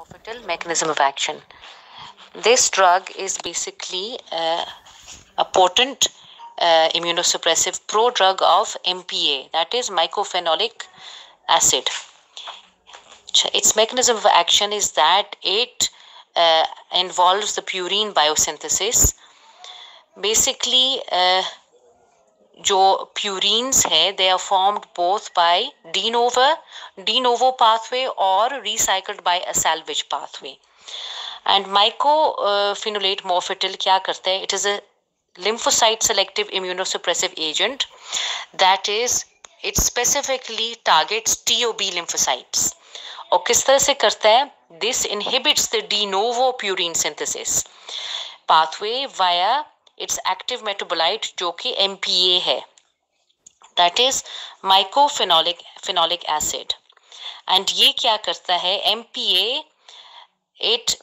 Mofetil mechanism of action. This drug is basically a potent immunosuppressive prodrug of MPA, that is mycophenolic acid. Its mechanism of action is that it involves the purine biosynthesis. Basically, जो purines है, they are formed both by de novo pathway or recycled by a salvage pathway. And mycophenolate mofetil क्या करता है? It is a lymphocyte selective immunosuppressive agent, that is, it specifically targets TOB lymphocytes. और किस तरह से करता है? This inhibits the de novo purine synthesis pathway via its active metabolite जो कि MPA है, that is mycophenolic acid. And ये क्या करता है? MPA it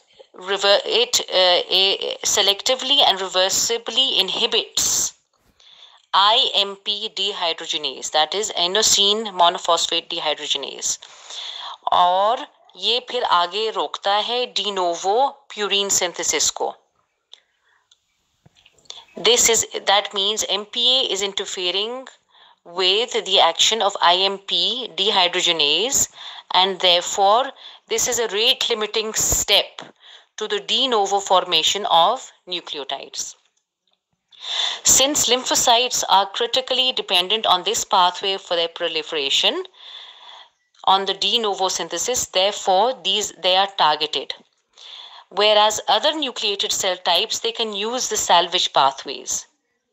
selectively and reversibly inhibits IMP dehydrogenase, that is inosine monophosphate dehydrogenase, और ये फिर आगे रोकता है de novo purine synthesis को. That means MPA is interfering with the action of IMP dehydrogenase, and therefore this is a rate limiting step to the de novo formation of nucleotides. Since lymphocytes are critically dependent on this pathway for their proliferation, on the de novo synthesis, therefore they are targeted. Whereas other nucleated cell types, they can use the salvage pathways.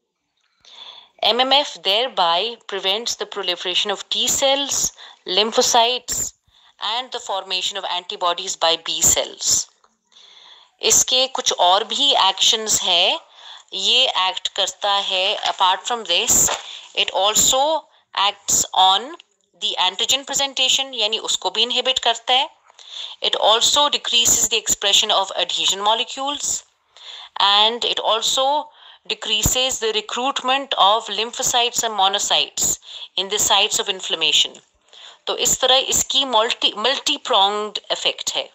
MMF thereby prevents the proliferation of T cells, lymphocytes, and the formation of antibodies by B cells. इसके कुछ और भी actions है. ये act करता है. Apart from this, it also acts on the antigen presentation, यानी उसको भी inhibit करता है. It also decreases the expression of adhesion molecules, and it also decreases the recruitment of lymphocytes and monocytes in the sites of inflammation. तो इस तरह इसकी multi-pronged effect है.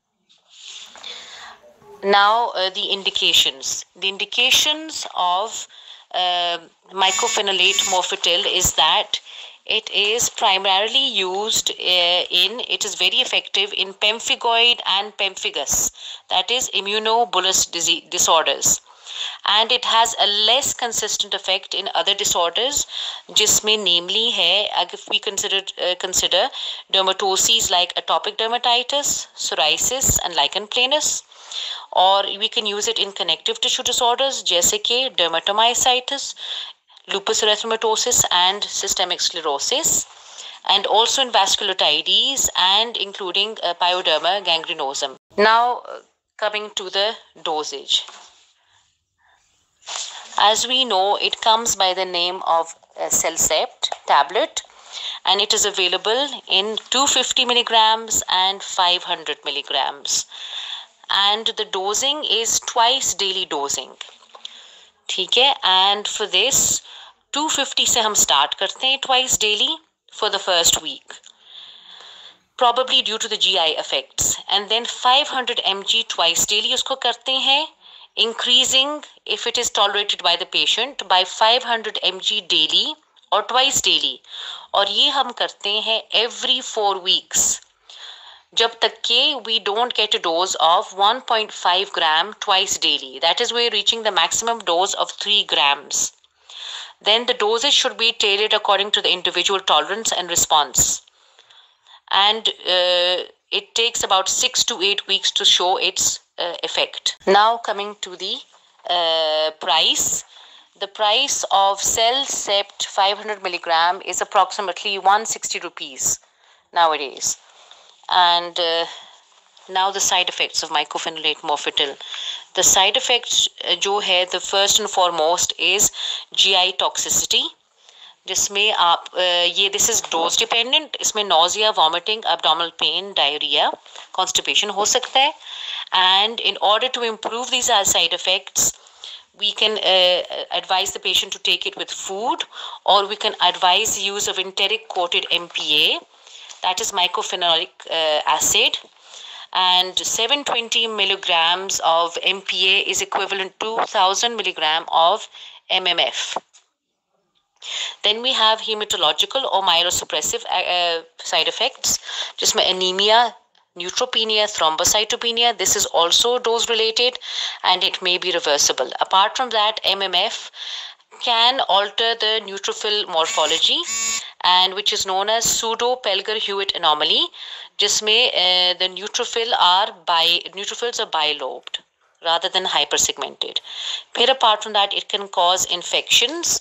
Now the indications. The indications of mycophenolate mofetil is that it is primarily used it is very effective in pemphigoid and pemphigus, that is immunobullous disorders. And it has a less consistent effect in other disorders, जिसमें namely है, if we consider dermatoses like atopic dermatitis, psoriasis and lichen planus, or we can use it in connective tissue disorders जैसे कि dermatomyositis, lupus erythematosus and systemic sclerosis, and also in vasculitides and including pyoderma gangrenosum. Now coming to the dosage. As we know, it comes by the name of Cellcept tablet, and it is available in 250 milligrams and 500 milligrams. And the dosing is twice daily dosing. ठीक है? And for this 250 से हम start करते हैं twice daily for the first week, probably due to the GI effects, and then 500 mg twice daily उसको करते हैं, increasing if it is tolerated by the patient by 500 mg daily or twice daily, और ये हम करते हैं every 4 weeks जब तक कि we don't get a dose of 1.5 gram twice daily. That is, we're reaching the maximum dose of 3 grams. Then the dosage should be tailored according to the individual tolerance and response. And it takes about 6 to 8 weeks to show its effect. Now coming to the price. The price of Cellcept 500 milligram is approximately 160 rupees nowadays. And now the side effects of mycophenolate mofetil. The side effects जो है, the first and foremost is GI toxicity, जिसमें आप this is dose dependent. इसमें nausea, vomiting, abdominal pain, diarrhea, constipation हो सकता है. And in order to improve these side effects, we can advise the patient to take it with food, or we can advise the use of enteric coated MPA, that is mycophenolic acid, and 720 milligrams of MPA is equivalent to 1000 milligram of MMF. Then we have hematological or myelosuppressive side effects, just anemia, neutropenia, thrombocytopenia. This is also dose related and it may be reversible. Apart from that, MMF can alter the neutrophil morphology, and which is known as pseudo Pelger-Hewitt anomaly. जिसमें the neutrophils are bilobed rather than hypersegmented. But apart from that, it can cause infections,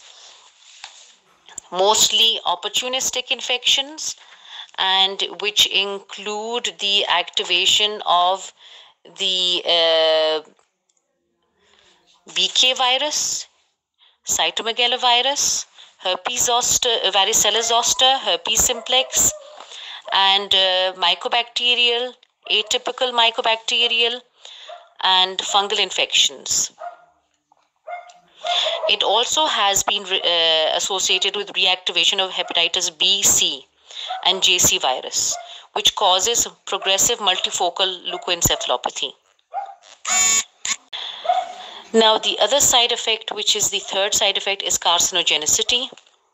mostly opportunistic infections, and which include the activation of the BK virus, cytomegalovirus, herpes zoster, varicella zoster, herpes simplex, and mycobacterial, atypical mycobacterial, and fungal infections. It also has been associated with reactivation of hepatitis B, C, and JC virus, which causes progressive multifocal leukoencephalopathy. Now, the other side effect, which is the third side effect, is carcinogenicity.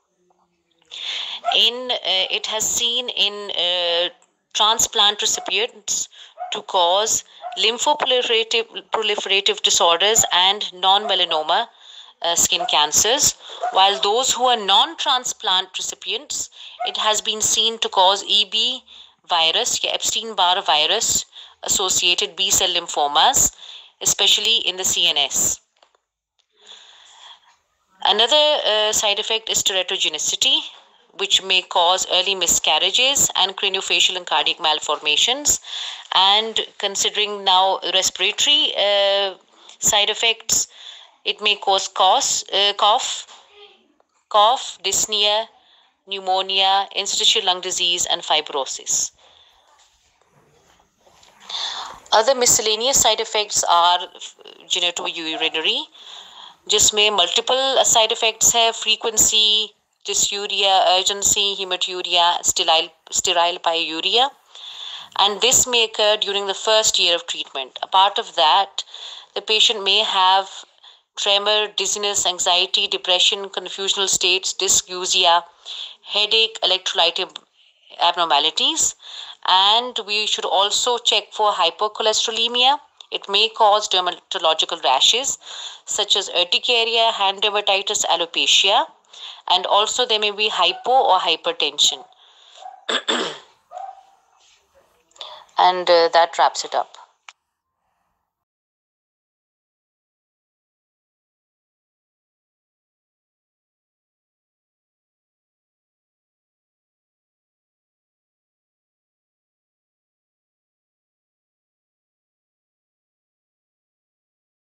It has seen in transplant recipients to cause lymphoproliferative disorders and non-melanoma skin cancers, while those who are non-transplant recipients, it has been seen to cause EB virus, Epstein-Barr virus associated B-cell lymphomas, especially in the CNS. Another side effect is teratogenicity, which may cause early miscarriages and craniofacial and cardiac malformations. And considering now respiratory side effects, it may cause cough, dyspnea, pneumonia, interstitial lung disease, and fibrosis. Other miscellaneous side effects are genitourinary, जिसमें multiple side effects है, frequency, dysuria, urgency, hematuria, sterile pyuria, and this may occur during the first year of treatment. Apart of that, the patient may have tremor, dizziness, anxiety, depression, confusional states, dysgeusia, headache, electrolyte abnormalities, and we should also check for hypercholesterolemia. It may cause dermatological rashes such as urticaria, hand dermatitis, alopecia, and also there may be hypo or hypertension. And that wraps it up.